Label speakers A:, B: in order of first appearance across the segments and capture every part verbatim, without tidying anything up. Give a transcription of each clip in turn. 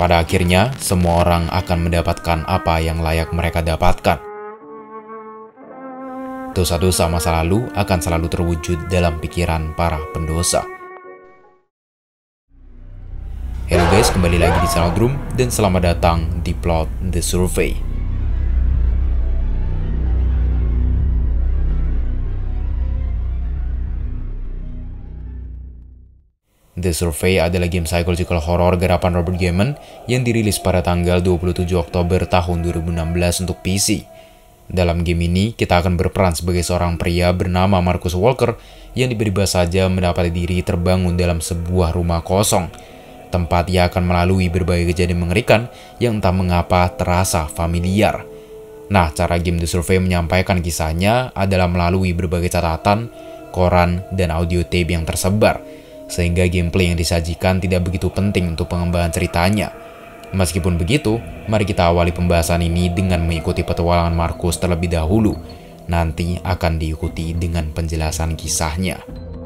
A: Pada akhirnya, semua orang akan mendapatkan apa yang layak mereka dapatkan. Dosa-dosa masa lalu akan selalu terwujud dalam pikiran para pendosa. Halo guys, kembali lagi di channel Drum dan selamat datang di plot The Survey. The Survey adalah game psychological horror garapan Robert Gaiman yang dirilis pada tanggal dua puluh tujuh Oktober tahun dua ribu enam belas untuk P C. Dalam game ini, kita akan berperan sebagai seorang pria bernama Marcus Walker yang tiba-tiba saja mendapati diri terbangun dalam sebuah rumah kosong. Tempat ia akan melalui berbagai kejadian mengerikan yang entah mengapa terasa familiar. Nah, cara game The Survey menyampaikan kisahnya adalah melalui berbagai catatan, koran, dan audio tape yang tersebar, sehingga gameplay yang disajikan tidak begitu penting untuk pengembangan ceritanya. Meskipun begitu, mari kita awali pembahasan ini dengan mengikuti petualangan Marcus terlebih dahulu. Nanti akan diikuti dengan penjelasan kisahnya.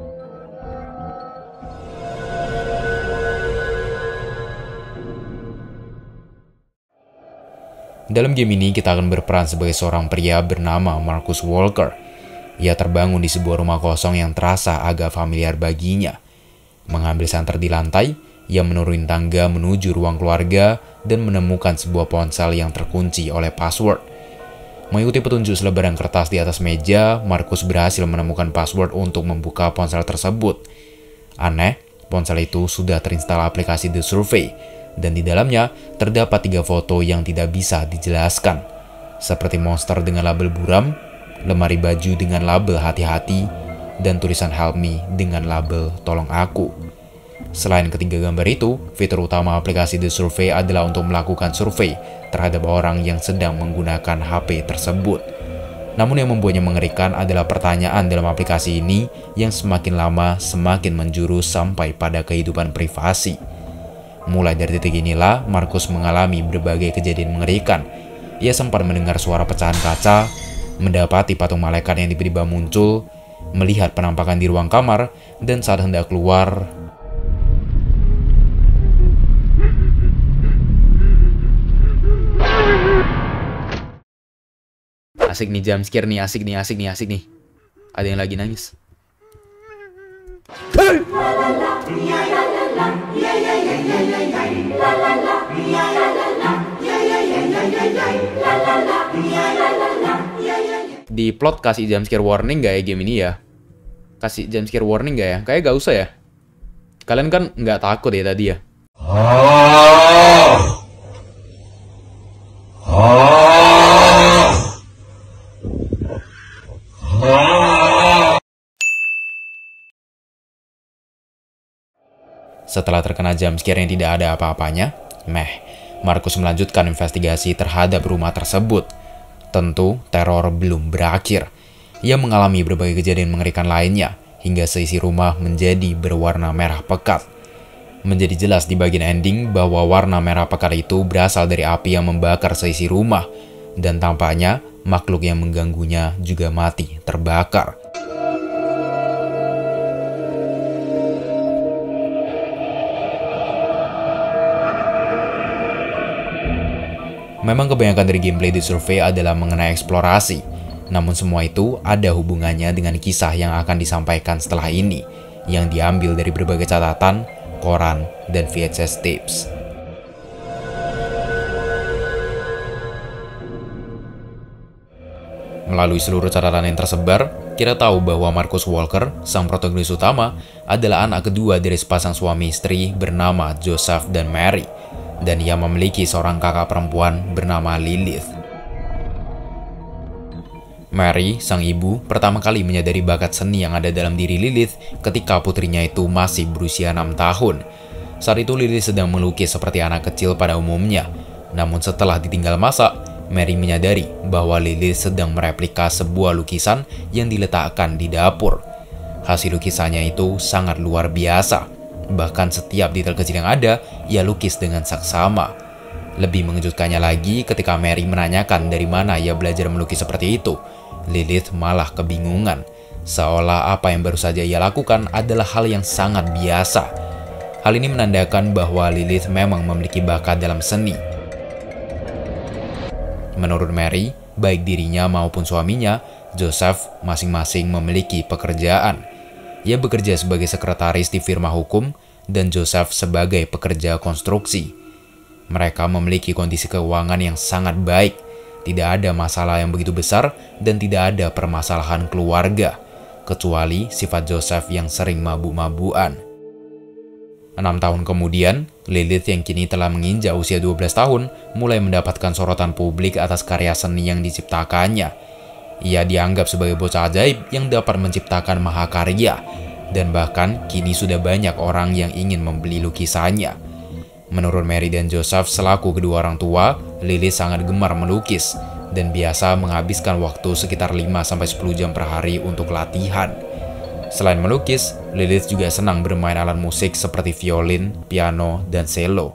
A: Dalam game ini kita akan berperan sebagai seorang pria bernama Marcus Walker. Ia terbangun di sebuah rumah kosong yang terasa agak familiar baginya. Mengambil santer di lantai, ia menuruni tangga menuju ruang keluarga dan menemukan sebuah ponsel yang terkunci oleh password. Mengikuti petunjuk selebaran kertas di atas meja, Marcus berhasil menemukan password untuk membuka ponsel tersebut. Aneh, ponsel itu sudah terinstall aplikasi The Survey, dan di dalamnya terdapat tiga foto yang tidak bisa dijelaskan, seperti monster dengan label buram, lemari baju dengan label hati-hati, dan tulisan help me dengan label tolong aku. Selain ketiga gambar itu, fitur utama aplikasi The Survey adalah untuk melakukan survei terhadap orang yang sedang menggunakan H P tersebut. Namun yang membuatnya mengerikan adalah pertanyaan dalam aplikasi ini yang semakin lama semakin menjurus sampai pada kehidupan privasi. Mulai dari titik inilah, Marcus mengalami berbagai kejadian mengerikan. Ia sempat mendengar suara pecahan kaca, mendapati patung malaikat yang tiba-tiba muncul, melihat penampakan di ruang kamar, dan saat hendak keluar, asik nih jump scare nih, asik nih, asik nih, asik nih. Ada yang lagi nangis. Di plot kasih jump scare warning gak ya game ini ya? Kasih jump scare warning gak ya? Kayaknya gak usah ya. Kalian kan nggak takut ya tadi ya? Setelah terkena jump scare yang tidak ada apa-apanya, meh, Marcus melanjutkan investigasi terhadap rumah tersebut. Tentu, teror belum berakhir. Ia mengalami berbagai kejadian mengerikan lainnya, hingga seisi rumah menjadi berwarna merah pekat. Menjadi jelas di bagian ending bahwa warna merah pekat itu berasal dari api yang membakar seisi rumah, dan tampaknya makhluk yang mengganggunya juga mati terbakar. Memang kebanyakan dari gameplay The Survey adalah mengenai eksplorasi, namun semua itu ada hubungannya dengan kisah yang akan disampaikan setelah ini, yang diambil dari berbagai catatan, koran, dan V H S tapes. Melalui seluruh catatan yang tersebar, kita tahu bahwa Marcus Walker, sang protagonis utama, adalah anak kedua dari sepasang suami istri bernama Joseph dan Mary, dan ia memiliki seorang kakak perempuan bernama Lilith. Mary, sang ibu, pertama kali menyadari bakat seni yang ada dalam diri Lilith ketika putrinya itu masih berusia enam tahun. Saat itu Lilith sedang melukis seperti anak kecil pada umumnya. Namun setelah ditinggal masak, Mary menyadari bahwa Lilith sedang mereplika sebuah lukisan yang diletakkan di dapur. Hasil lukisannya itu sangat luar biasa. Bahkan setiap detail kecil yang ada, ia lukis dengan saksama. Lebih mengejutkannya lagi ketika Mary menanyakan dari mana ia belajar melukis seperti itu. Lilith malah kebingungan, seolah apa yang baru saja ia lakukan adalah hal yang sangat biasa. Hal ini menandakan bahwa Lilith memang memiliki bakat dalam seni. Menurut Mary, baik dirinya maupun suaminya, Joseph, masing-masing memiliki pekerjaan. Ia bekerja sebagai sekretaris di firma hukum dan Joseph sebagai pekerja konstruksi. Mereka memiliki kondisi keuangan yang sangat baik, tidak ada masalah yang begitu besar dan tidak ada permasalahan keluarga, kecuali sifat Joseph yang sering mabuk-mabukan. Enam tahun kemudian, Lilith yang kini telah menginjak usia dua belas tahun mulai mendapatkan sorotan publik atas karya seni yang diciptakannya. Ia dianggap sebagai bocah ajaib yang dapat menciptakan mahakarya, dan bahkan kini sudah banyak orang yang ingin membeli lukisannya. Menurut Mary dan Joseph selaku kedua orang tua, Lilith sangat gemar melukis dan biasa menghabiskan waktu sekitar lima sampai sepuluh jam per hari untuk latihan. Selain melukis, Lilith juga senang bermain alat musik seperti violin, piano, dan cello.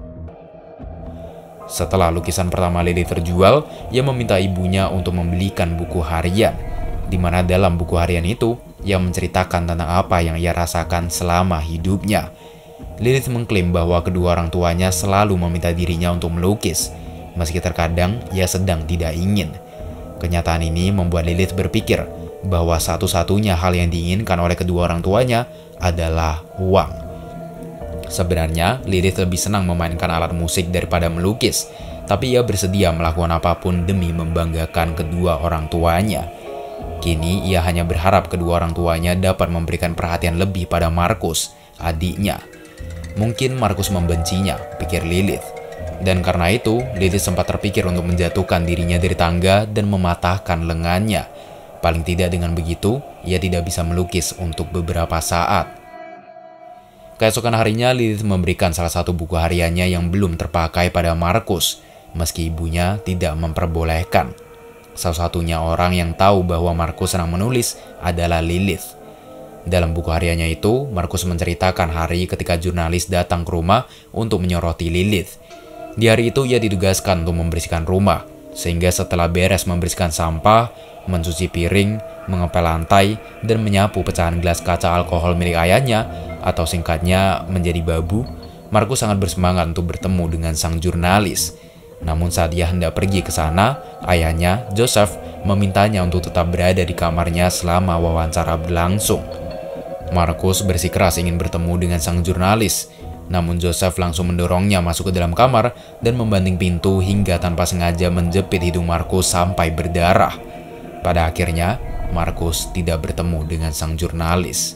A: Setelah lukisan pertama Lilith terjual, ia meminta ibunya untuk membelikan buku harian, di mana dalam buku harian itu, ia menceritakan tentang apa yang ia rasakan selama hidupnya. Lilith mengklaim bahwa kedua orang tuanya selalu meminta dirinya untuk melukis, meski terkadang ia sedang tidak ingin. Kenyataan ini membuat Lilith berpikir bahwa satu-satunya hal yang diinginkan oleh kedua orang tuanya adalah uang. Sebenarnya, Lilith lebih senang memainkan alat musik daripada melukis, tapi ia bersedia melakukan apapun demi membanggakan kedua orang tuanya. Kini, ia hanya berharap kedua orang tuanya dapat memberikan perhatian lebih pada Marcus, adiknya. Mungkin Marcus membencinya, pikir Lilith. Dan karena itu, Lilith sempat terpikir untuk menjatuhkan dirinya dari tangga dan mematahkan lengannya. Paling tidak dengan begitu, ia tidak bisa melukis untuk beberapa saat. Keesokan harinya, Lilith memberikan salah satu buku hariannya yang belum terpakai pada Marcus, meski ibunya tidak memperbolehkan. Salah satunya orang yang tahu bahwa Marcus senang menulis adalah Lilith. Dalam buku hariannya itu, Marcus menceritakan hari ketika jurnalis datang ke rumah untuk menyoroti Lilith. Di hari itu, ia ditugaskan untuk membersihkan rumah, sehingga setelah beres membersihkan sampah, mencuci piring, mengepel lantai, dan menyapu pecahan gelas kaca alkohol milik ayahnya, atau singkatnya menjadi babu, Marcus sangat bersemangat untuk bertemu dengan sang jurnalis. Namun saat ia hendak pergi ke sana, ayahnya, Joseph, memintanya untuk tetap berada di kamarnya selama wawancara berlangsung. Marcus bersikeras ingin bertemu dengan sang jurnalis, namun Joseph langsung mendorongnya masuk ke dalam kamar dan membanting pintu hingga tanpa sengaja menjepit hidung Marcus sampai berdarah. Pada akhirnya, Marcus tidak bertemu dengan sang jurnalis.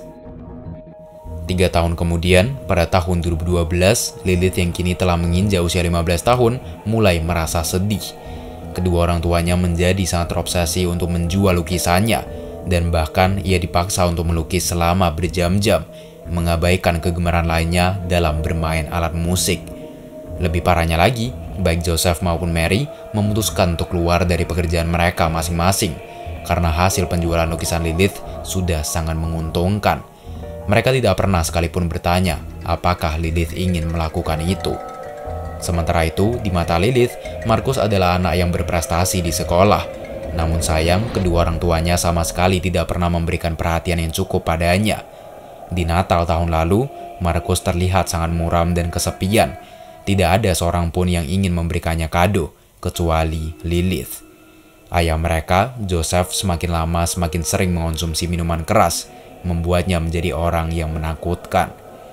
A: Tiga tahun kemudian, pada tahun dua ribu dua belas, Lilith yang kini telah menginjak usia lima belas tahun mulai merasa sedih. Kedua orang tuanya menjadi sangat terobsesi untuk menjual lukisannya, dan bahkan ia dipaksa untuk melukis selama berjam-jam, mengabaikan kegemaran lainnya dalam bermain alat musik. Lebih parahnya lagi, baik Joseph maupun Mary memutuskan untuk keluar dari pekerjaan mereka masing-masing, karena hasil penjualan lukisan Lilith sudah sangat menguntungkan. Mereka tidak pernah sekalipun bertanya apakah Lilith ingin melakukan itu. Sementara itu, di mata Lilith, Marcus adalah anak yang berprestasi di sekolah. Namun sayang, kedua orang tuanya sama sekali tidak pernah memberikan perhatian yang cukup padanya. Di Natal tahun lalu, Marcus terlihat sangat muram dan kesepian. Tidak ada seorang pun yang ingin memberikannya kado, kecuali Lilith. Ayah mereka, Joseph, semakin lama semakin sering mengonsumsi minuman keras, membuatnya menjadi orang yang menakutkan.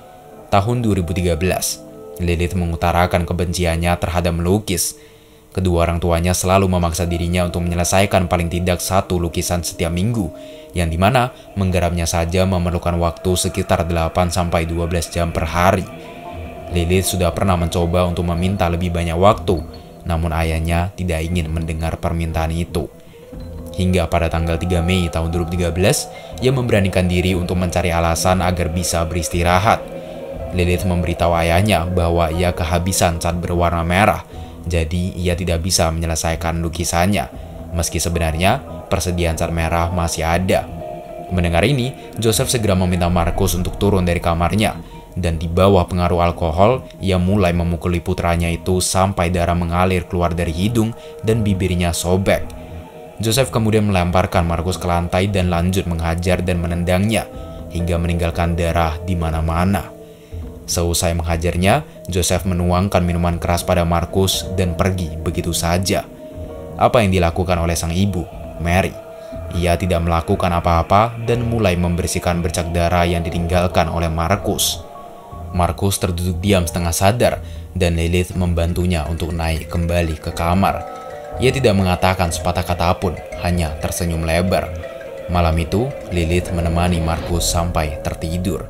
A: Tahun dua ribu tiga belas, Lilith mengutarakan kebenciannya terhadap melukis. Kedua orang tuanya selalu memaksa dirinya untuk menyelesaikan paling tidak satu lukisan setiap minggu, yang dimana menggarapnya saja memerlukan waktu sekitar delapan sampai dua belas jam per hari. Lilith sudah pernah mencoba untuk meminta lebih banyak waktu, namun ayahnya tidak ingin mendengar permintaan itu. Hingga pada tanggal tiga Mei tahun dua ribu tiga belas, ia memberanikan diri untuk mencari alasan agar bisa beristirahat. Lilith memberitahu ayahnya bahwa ia kehabisan cat berwarna merah, jadi ia tidak bisa menyelesaikan lukisannya, meski sebenarnya persediaan cat merah masih ada. Mendengar ini, Joseph segera meminta Marcus untuk turun dari kamarnya, dan di bawah pengaruh alkohol, ia mulai memukuli putranya itu sampai darah mengalir keluar dari hidung dan bibirnya sobek. Joseph kemudian melemparkan Marcus ke lantai dan lanjut menghajar dan menendangnya, hingga meninggalkan darah di mana-mana. Seusai menghajarnya, Joseph menuangkan minuman keras pada Markus dan pergi begitu saja. Apa yang dilakukan oleh sang ibu, Mary? Ia tidak melakukan apa-apa dan mulai membersihkan bercak darah yang ditinggalkan oleh Markus. Markus terduduk diam setengah sadar dan Lilith membantunya untuk naik kembali ke kamar. Ia tidak mengatakan sepatah kata pun, hanya tersenyum lebar. Malam itu, Lilith menemani Markus sampai tertidur.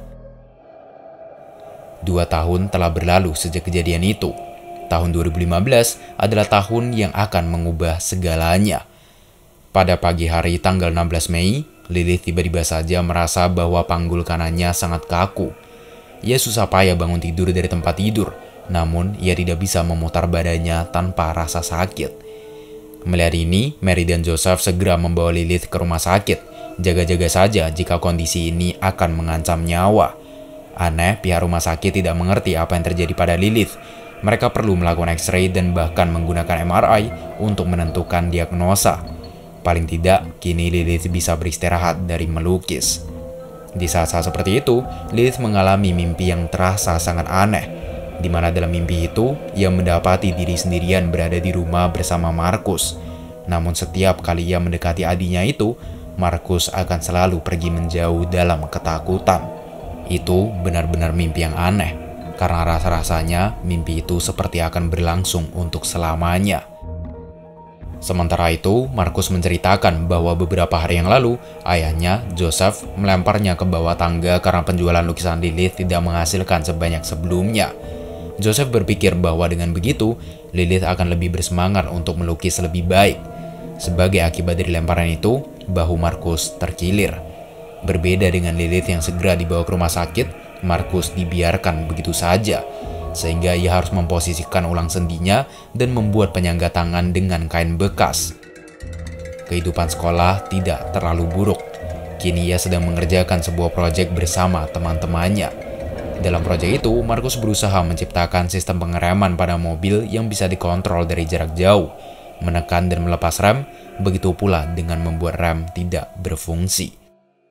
A: Dua tahun telah berlalu sejak kejadian itu. Tahun dua ribu lima belas adalah tahun yang akan mengubah segalanya. Pada pagi hari tanggal enam belas Mei, Lilith tiba-tiba saja merasa bahwa panggul kanannya sangat kaku. Ia susah payah bangun tidur dari tempat tidur, namun ia tidak bisa memutar badannya tanpa rasa sakit. Melihat ini, Mary dan Joseph segera membawa Lilith ke rumah sakit. Jaga-jaga saja jika kondisi ini akan mengancam nyawa. Aneh, pihak rumah sakit tidak mengerti apa yang terjadi pada Lilith. Mereka perlu melakukan X-ray dan bahkan menggunakan M R I untuk menentukan diagnosa. Paling tidak, kini Lilith bisa beristirahat dari melukis. Di saat-saat seperti itu, Lilith mengalami mimpi yang terasa sangat aneh, di mana dalam mimpi itu, ia mendapati diri sendirian berada di rumah bersama Markus. Namun setiap kali ia mendekati adiknya itu, Markus akan selalu pergi menjauh dalam ketakutan. Itu benar-benar mimpi yang aneh, karena rasa-rasanya mimpi itu seperti akan berlangsung untuk selamanya. Sementara itu, Markus menceritakan bahwa beberapa hari yang lalu, ayahnya, Joseph, melemparnya ke bawah tangga karena penjualan lukisan Lilith tidak menghasilkan sebanyak sebelumnya. Joseph berpikir bahwa dengan begitu, Lilith akan lebih bersemangat untuk melukis lebih baik. Sebagai akibat dari lemparan itu, bahu Markus terkilir. Berbeda dengan Lilith yang segera dibawa ke rumah sakit, Markus dibiarkan begitu saja, sehingga ia harus memposisikan ulang sendinya dan membuat penyangga tangan dengan kain bekas. Kehidupan sekolah tidak terlalu buruk. Kini ia sedang mengerjakan sebuah proyek bersama teman-temannya. Dalam proyek itu, Markus berusaha menciptakan sistem pengereman pada mobil yang bisa dikontrol dari jarak jauh, menekan dan melepas rem, begitu pula dengan membuat rem tidak berfungsi.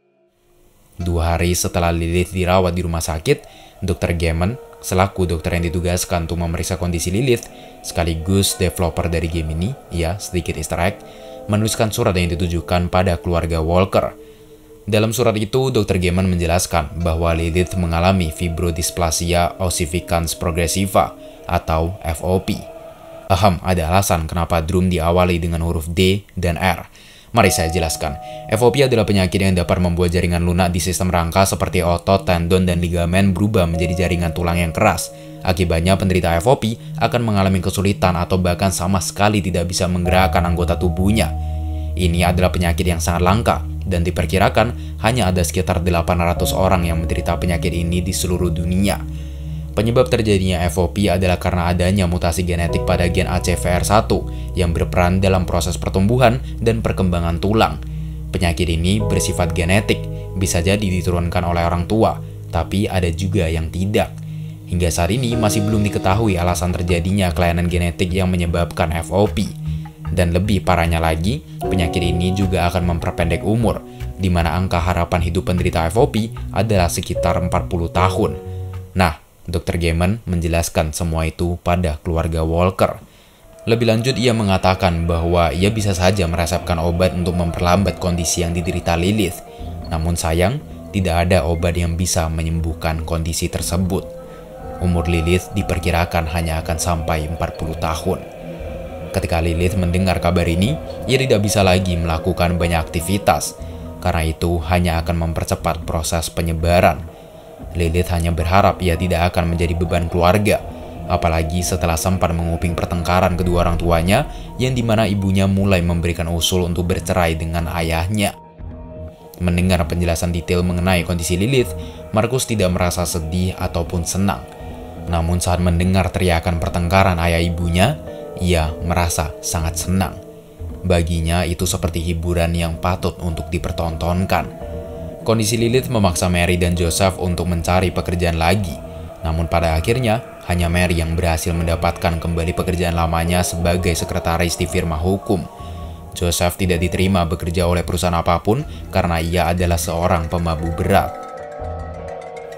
A: Dua hari setelah Lilith dirawat di rumah sakit, dokter Gammon, selaku dokter yang ditugaskan untuk memeriksa kondisi Lilith, sekaligus developer dari game ini, ya sedikit easter egg, menuliskan surat yang ditujukan pada keluarga Walker. Dalam surat itu, dokter Gammon menjelaskan bahwa Lilith mengalami fibrodysplasia ossificans progressiva atau F O P. Ahem, ada alasan kenapa drum diawali dengan huruf D dan R. Mari saya jelaskan. F O P adalah penyakit yang dapat membuat jaringan lunak di sistem rangka seperti otot, tendon, dan ligamen berubah menjadi jaringan tulang yang keras. Akibatnya penderita F O P akan mengalami kesulitan atau bahkan sama sekali tidak bisa menggerakkan anggota tubuhnya. Ini adalah penyakit yang sangat langka dan diperkirakan hanya ada sekitar delapan ratus orang yang menderita penyakit ini di seluruh dunia. Penyebab terjadinya F O P adalah karena adanya mutasi genetik pada gen A C V R satu yang berperan dalam proses pertumbuhan dan perkembangan tulang. Penyakit ini bersifat genetik, bisa jadi diturunkan oleh orang tua, tapi ada juga yang tidak. Hingga saat ini masih belum diketahui alasan terjadinya kelainan genetik yang menyebabkan F O P. Dan lebih parahnya lagi, penyakit ini juga akan memperpendek umur, di mana angka harapan hidup penderita F O P adalah sekitar empat puluh tahun. Nah, dokter Gammon menjelaskan semua itu pada keluarga Walker. Lebih lanjut, ia mengatakan bahwa ia bisa saja meresepkan obat untuk memperlambat kondisi yang diderita Lilith. Namun sayang, tidak ada obat yang bisa menyembuhkan kondisi tersebut. Umur Lilith diperkirakan hanya akan sampai empat puluh tahun. Ketika Lilith mendengar kabar ini, ia tidak bisa lagi melakukan banyak aktivitas. Karena itu hanya akan mempercepat proses penyebaran. Lilith hanya berharap ia tidak akan menjadi beban keluarga, apalagi setelah sempat menguping pertengkaran kedua orang tuanya yang dimana ibunya mulai memberikan usul untuk bercerai dengan ayahnya. Mendengar penjelasan detail mengenai kondisi Lilith, Markus tidak merasa sedih ataupun senang. Namun saat mendengar teriakan pertengkaran ayah ibunya, ia merasa sangat senang. Baginya itu seperti hiburan yang patut untuk dipertontonkan. Kondisi Lilith memaksa Mary dan Joseph untuk mencari pekerjaan lagi. Namun pada akhirnya, hanya Mary yang berhasil mendapatkan kembali pekerjaan lamanya sebagai sekretaris di firma hukum. Joseph tidak diterima bekerja oleh perusahaan apapun karena ia adalah seorang pemabuk berat.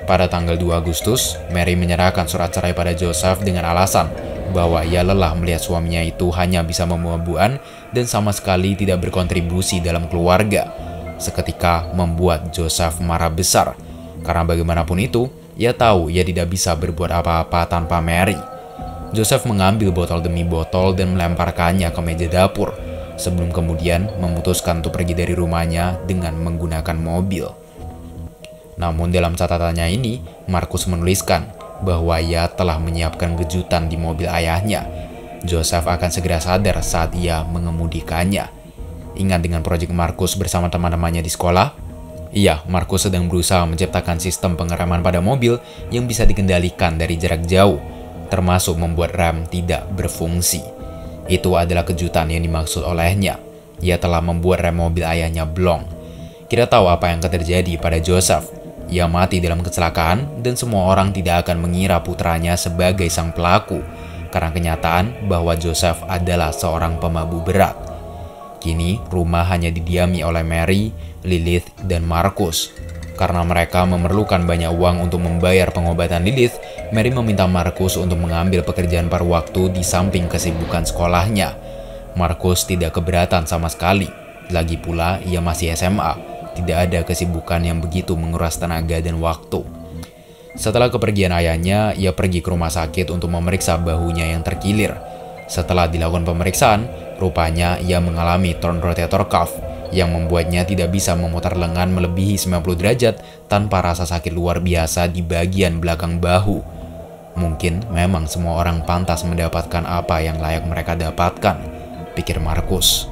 A: Pada tanggal dua Agustus, Mary menyerahkan surat cerai pada Joseph dengan alasan bahwa ia lelah melihat suaminya itu hanya bisa membuat-buan dan sama sekali tidak berkontribusi dalam keluarga. Seketika membuat Joseph marah besar, karena bagaimanapun itu, ia tahu ia tidak bisa berbuat apa-apa tanpa Mary. Joseph mengambil botol demi botol dan melemparkannya ke meja dapur, sebelum kemudian memutuskan untuk pergi dari rumahnya dengan menggunakan mobil. Namun dalam catatannya ini, Markus menuliskan bahwa ia telah menyiapkan kejutan di mobil ayahnya. Joseph akan segera sadar saat ia mengemudikannya. Ingat dengan proyek Markus bersama teman-temannya di sekolah? Iya, Markus sedang berusaha menciptakan sistem pengereman pada mobil yang bisa dikendalikan dari jarak jauh, termasuk membuat rem tidak berfungsi. Itu adalah kejutan yang dimaksud olehnya. Ia telah membuat rem mobil ayahnya blong. Kita tahu apa yang akan terjadi pada Joseph. Ia mati dalam kecelakaan dan semua orang tidak akan mengira putranya sebagai sang pelaku karena kenyataan bahwa Joseph adalah seorang pemabuk berat. Kini rumah hanya didiami oleh Mary, Lilith, dan Markus. Karena mereka memerlukan banyak uang untuk membayar pengobatan Lilith, Mary meminta Markus untuk mengambil pekerjaan paruh waktu di samping kesibukan sekolahnya. Markus tidak keberatan sama sekali, lagi pula ia masih S M A. Tidak ada kesibukan yang begitu menguras tenaga dan waktu. Setelah kepergian ayahnya, ia pergi ke rumah sakit untuk memeriksa bahunya yang terkilir. Setelah dilakukan pemeriksaan, rupanya ia mengalami torn rotator cuff yang membuatnya tidak bisa memutar lengan melebihi sembilan puluh derajat tanpa rasa sakit luar biasa di bagian belakang bahu. Mungkin memang semua orang pantas mendapatkan apa yang layak mereka dapatkan, pikir Markus.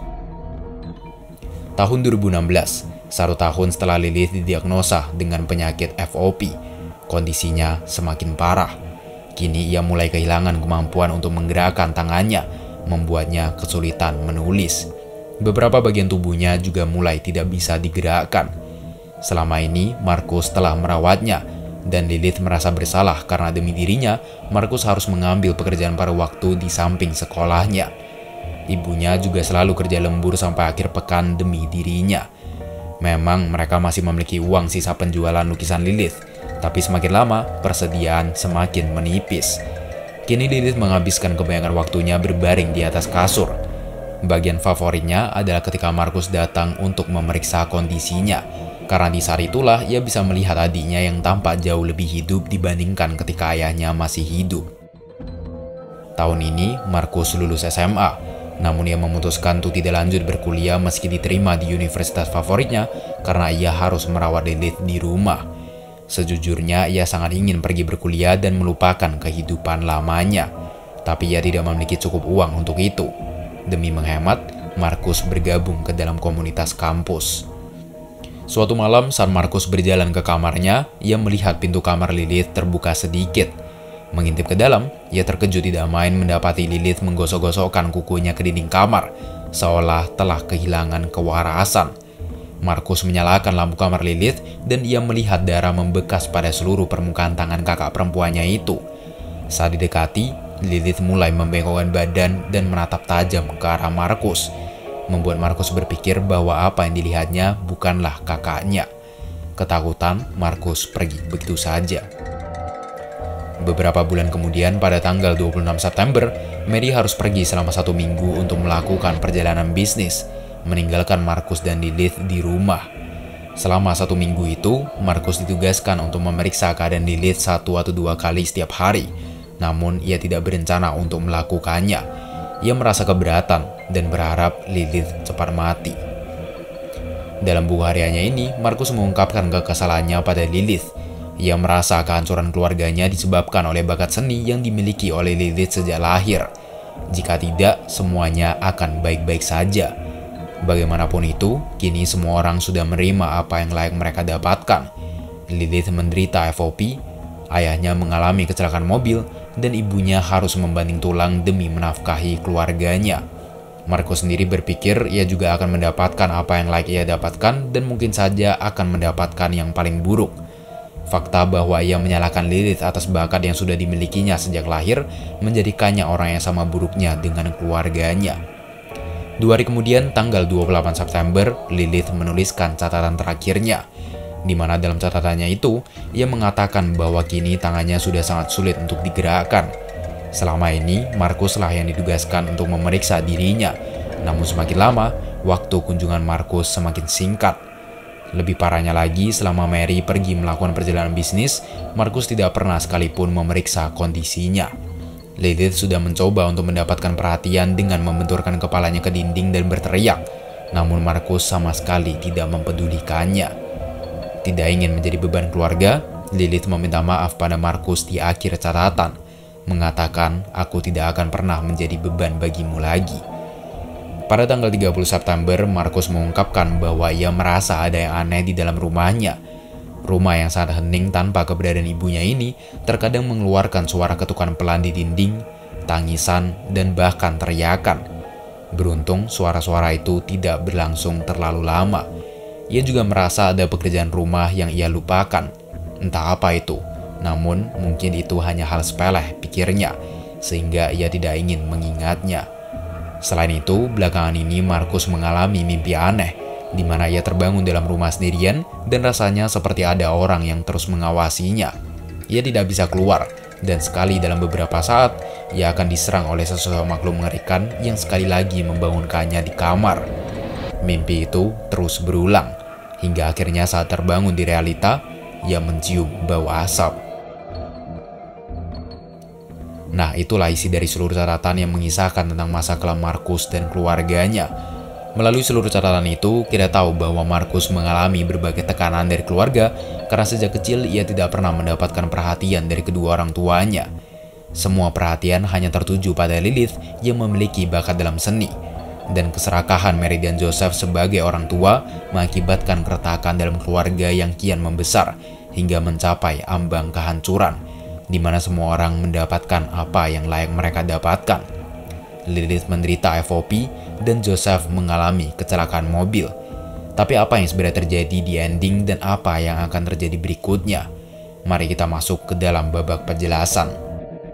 A: Tahun dua ribu enam belas, satu tahun setelah Lilith didiagnosa dengan penyakit F O P, kondisinya semakin parah. Kini ia mulai kehilangan kemampuan untuk menggerakkan tangannya, membuatnya kesulitan menulis. Beberapa bagian tubuhnya juga mulai tidak bisa digerakkan. Selama ini, Markus telah merawatnya, dan Lilith merasa bersalah karena demi dirinya, Markus harus mengambil pekerjaan paruh waktu di samping sekolahnya. Ibunya juga selalu kerja lembur sampai akhir pekan demi dirinya. Memang mereka masih memiliki uang sisa penjualan lukisan Lilith, tapi semakin lama persediaan semakin menipis. Kini Lilith menghabiskan kebanyakan waktunya berbaring di atas kasur. Bagian favoritnya adalah ketika Markus datang untuk memeriksa kondisinya, karena di saat itulah ia bisa melihat adiknya yang tampak jauh lebih hidup dibandingkan ketika ayahnya masih hidup. Tahun ini Markus lulus S M A, namun ia memutuskan untuk tidak lanjut berkuliah meski diterima di universitas favoritnya karena ia harus merawat Lilith di rumah. Sejujurnya ia sangat ingin pergi berkuliah dan melupakan kehidupan lamanya, tapi ia tidak memiliki cukup uang untuk itu. Demi menghemat, Markus bergabung ke dalam komunitas kampus. Suatu malam saat Markus berjalan ke kamarnya, ia melihat pintu kamar Lilith terbuka sedikit. Mengintip ke dalam, ia terkejut tidak main mendapati Lilith menggosok-gosokkan kukunya ke dinding kamar, seolah telah kehilangan kewarasan. Markus menyalakan lampu kamar Lilith dan ia melihat darah membekas pada seluruh permukaan tangan kakak perempuannya itu. Saat didekati, Lilith mulai membengkokkan badan dan menatap tajam ke arah Markus, membuat Markus berpikir bahwa apa yang dilihatnya bukanlah kakaknya. Ketakutan, Markus pergi begitu saja. Beberapa bulan kemudian, pada tanggal dua puluh enam September, Mary harus pergi selama satu minggu untuk melakukan perjalanan bisnis, meninggalkan Markus dan Lilith di rumah. Selama satu minggu itu, Markus ditugaskan untuk memeriksa keadaan Lilith satu atau dua kali setiap hari, namun ia tidak berencana untuk melakukannya. Ia merasa keberatan dan berharap Lilith cepat mati. Dalam buku hariannya ini, Markus mengungkapkan kekesalannya pada Lilith. Ia merasa kehancuran keluarganya disebabkan oleh bakat seni yang dimiliki oleh Lilith sejak lahir. Jika tidak, semuanya akan baik-baik saja. Bagaimanapun itu, kini semua orang sudah menerima apa yang layak mereka dapatkan. Lilith menderita F O P, ayahnya mengalami kecelakaan mobil, dan ibunya harus membanting tulang demi menafkahi keluarganya. Markus sendiri berpikir ia juga akan mendapatkan apa yang layak ia dapatkan dan mungkin saja akan mendapatkan yang paling buruk. Fakta bahwa ia menyalahkan Lilith atas bakat yang sudah dimilikinya sejak lahir menjadikannya orang yang sama buruknya dengan keluarganya. Dua hari kemudian, tanggal dua puluh delapan September, Lilith menuliskan catatan terakhirnya. di mana dalam catatannya itu, ia mengatakan bahwa kini tangannya sudah sangat sulit untuk digerakkan. Selama ini, Markus lah yang ditugaskan untuk memeriksa dirinya. Namun semakin lama, waktu kunjungan Markus semakin singkat. Lebih parahnya lagi, selama Mary pergi melakukan perjalanan bisnis, Markus tidak pernah sekalipun memeriksa kondisinya. Lilith sudah mencoba untuk mendapatkan perhatian dengan membenturkan kepalanya ke dinding dan berteriak. Namun Markus sama sekali tidak mempedulikannya. Tidak ingin menjadi beban keluarga, Lilith meminta maaf pada Markus di akhir catatan, mengatakan, "Aku tidak akan pernah menjadi beban bagimu lagi." Pada tanggal tiga puluh September, Markus mengungkapkan bahwa ia merasa ada yang aneh di dalam rumahnya. Rumah yang sangat hening tanpa keberadaan ibunya ini terkadang mengeluarkan suara ketukan pelan di dinding, tangisan, dan bahkan teriakan. Beruntung, suara-suara itu tidak berlangsung terlalu lama. Ia juga merasa ada pekerjaan rumah yang ia lupakan. Entah apa itu, namun mungkin itu hanya hal sepele, pikirnya, sehingga ia tidak ingin mengingatnya. Selain itu, belakangan ini Markus mengalami mimpi aneh, di mana ia terbangun dalam rumah sendirian dan rasanya seperti ada orang yang terus mengawasinya. Ia tidak bisa keluar, dan sekali dalam beberapa saat, ia akan diserang oleh sesosok makhluk mengerikan yang sekali lagi membangunkannya di kamar. Mimpi itu terus berulang, hingga akhirnya saat terbangun di realita, ia mencium bau asap. Nah, itulah isi dari seluruh catatan yang mengisahkan tentang masa kelam Markus dan keluarganya. Melalui seluruh catatan itu, kita tahu bahwa Markus mengalami berbagai tekanan dari keluarga karena sejak kecil ia tidak pernah mendapatkan perhatian dari kedua orang tuanya. Semua perhatian hanya tertuju pada Lilith yang memiliki bakat dalam seni. Dan keserakahan Mary dan Joseph sebagai orang tua mengakibatkan keretakan dalam keluarga yang kian membesar hingga mencapai ambang kehancuran, di mana semua orang mendapatkan apa yang layak mereka dapatkan. Lilith menderita F O P dan Joseph mengalami kecelakaan mobil. Tapi apa yang sebenarnya terjadi di ending dan apa yang akan terjadi berikutnya? Mari kita masuk ke dalam babak penjelasan.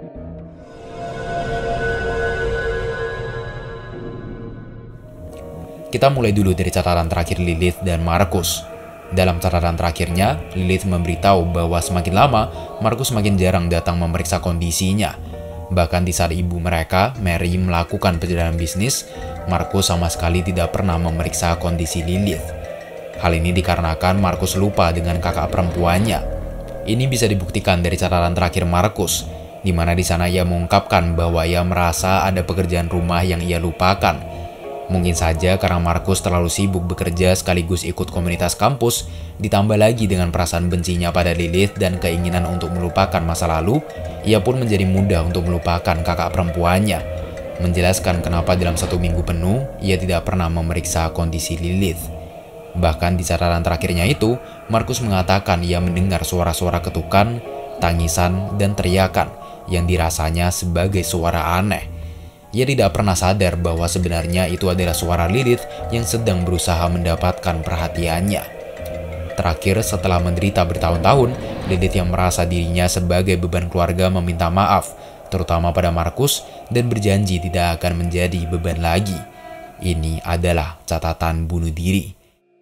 A: Kita mulai dulu dari catatan terakhir Lilith dan Markus. Dalam catatan terakhirnya, Lilith memberitahu bahwa semakin lama, Markus semakin jarang datang memeriksa kondisinya. Bahkan di saat ibu mereka, Mary, melakukan perjalanan bisnis, Markus sama sekali tidak pernah memeriksa kondisi Lilith. Hal ini dikarenakan Markus lupa dengan kakak perempuannya. Ini bisa dibuktikan dari catatan terakhir Markus, di mana di sana ia mengungkapkan bahwa ia merasa ada pekerjaan rumah yang ia lupakan. Mungkin saja karena Markus terlalu sibuk bekerja sekaligus ikut komunitas kampus, ditambah lagi dengan perasaan bencinya pada Lilith dan keinginan untuk melupakan masa lalu, ia pun menjadi mudah untuk melupakan kakak perempuannya. Menjelaskan kenapa dalam satu minggu penuh, ia tidak pernah memeriksa kondisi Lilith. Bahkan di catatan terakhirnya itu, Markus mengatakan ia mendengar suara-suara ketukan, tangisan, dan teriakan yang dirasanya sebagai suara aneh. Ia tidak pernah sadar bahwa sebenarnya itu adalah suara Lilith yang sedang berusaha mendapatkan perhatiannya. Terakhir, setelah menderita bertahun-tahun, Lilith yang merasa dirinya sebagai beban keluarga meminta maaf, terutama pada Markus, dan berjanji tidak akan menjadi beban lagi. Ini adalah catatan bunuh diri.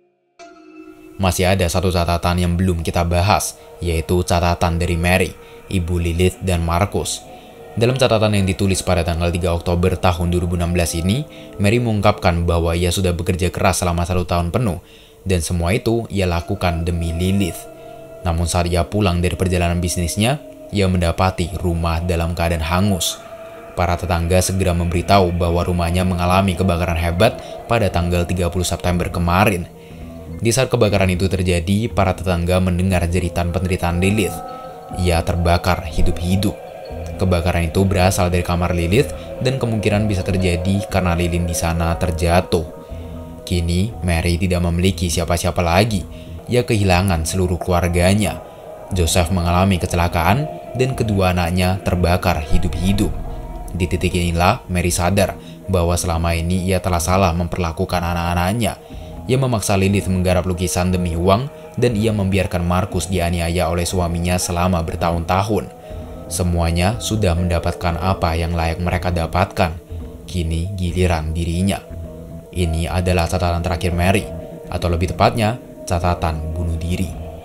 A: Masih ada satu catatan yang belum kita bahas, yaitu catatan dari Mary, ibu Lilith dan Markus. Dalam catatan yang ditulis pada tanggal tiga Oktober tahun dua ribu enam belas ini, Mary mengungkapkan bahwa ia sudah bekerja keras selama satu tahun penuh, dan semua itu ia lakukan demi Lilith. Namun saat ia pulang dari perjalanan bisnisnya, ia mendapati rumah dalam keadaan hangus. Para tetangga segera memberitahu bahwa rumahnya mengalami kebakaran hebat pada tanggal tiga puluh September kemarin. Di saat kebakaran itu terjadi, para tetangga mendengar jeritan penderitaan Lilith. Ia terbakar hidup-hidup. Kebakaran itu berasal dari kamar Lilith dan kemungkinan bisa terjadi karena lilin di sana terjatuh. Kini, Mary tidak memiliki siapa-siapa lagi. Ia kehilangan seluruh keluarganya. Joseph mengalami kecelakaan dan kedua anaknya terbakar hidup-hidup. Di titik inilah Mary sadar bahwa selama ini ia telah salah memperlakukan anak-anaknya. Ia memaksa Lilith menggarap lukisan demi uang dan ia membiarkan Markus dianiaya oleh suaminya selama bertahun-tahun. Semuanya sudah mendapatkan apa yang layak mereka dapatkan. Kini giliran dirinya. Ini adalah catatan terakhir Mary, atau lebih tepatnya, catatan bunuh diri.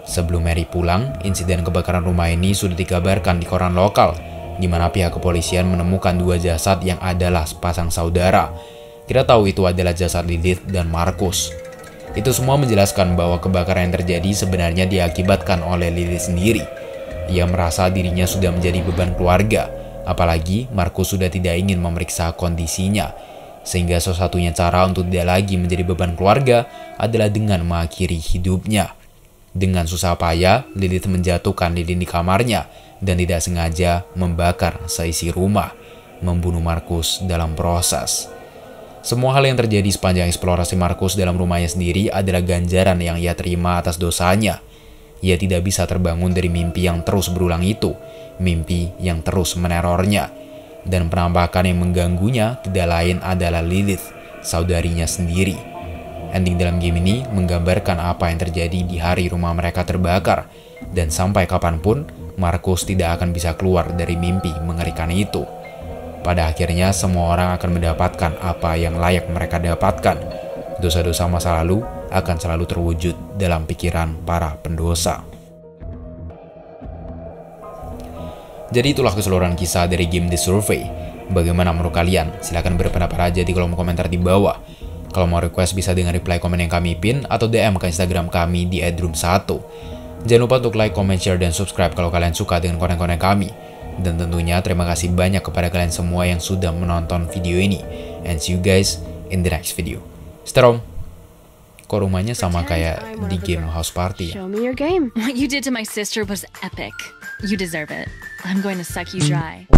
A: Sebelum Mary pulang, insiden kebakaran rumah ini sudah dikabarkan di koran lokal, di mana pihak kepolisian menemukan dua jasad yang adalah sepasang saudara. Kita tahu itu adalah jasad Lilith dan Marcus. Itu semua menjelaskan bahwa kebakaran yang terjadi sebenarnya diakibatkan oleh Lilith sendiri. Ia merasa dirinya sudah menjadi beban keluarga, apalagi Marcus sudah tidak ingin memeriksa kondisinya. Sehingga satu-satunya cara untuk tidak lagi menjadi beban keluarga adalah dengan mengakhiri hidupnya. Dengan susah payah, Lilith menjatuhkan lilin di kamarnya dan tidak sengaja membakar seisi rumah, membunuh Marcus dalam proses. Semua hal yang terjadi sepanjang eksplorasi Marcus dalam rumahnya sendiri adalah ganjaran yang ia terima atas dosanya. Ia tidak bisa terbangun dari mimpi yang terus berulang itu, mimpi yang terus menerornya. Dan penampakan yang mengganggunya tidak lain adalah Lilith, saudarinya sendiri. Ending dalam game ini menggambarkan apa yang terjadi di hari rumah mereka terbakar, dan sampai kapanpun Marcus tidak akan bisa keluar dari mimpi mengerikan itu. Pada akhirnya semua orang akan mendapatkan apa yang layak mereka dapatkan. Dosa-dosa masa lalu akan selalu terwujud dalam pikiran para pendosa. Jadi itulah keseluruhan kisah dari game The Survey. Bagaimana menurut kalian? Silahkan berpendapat aja di kolom komentar di bawah. Kalau mau request bisa dengan reply komen yang kami pin atau D M ke Instagram kami di et room satu. Jangan lupa untuk like, comment, share, dan subscribe kalau kalian suka dengan konten-konten kami. Dan tentunya terima kasih banyak kepada kalian semua yang sudah menonton video ini. And see you guys in the next video. Stay home. Kok rumahnya sama kayak di game House Party ya?
B: Show me your game.
C: What you did to my sister was epic. You deserve it. I'm going to suck you dry.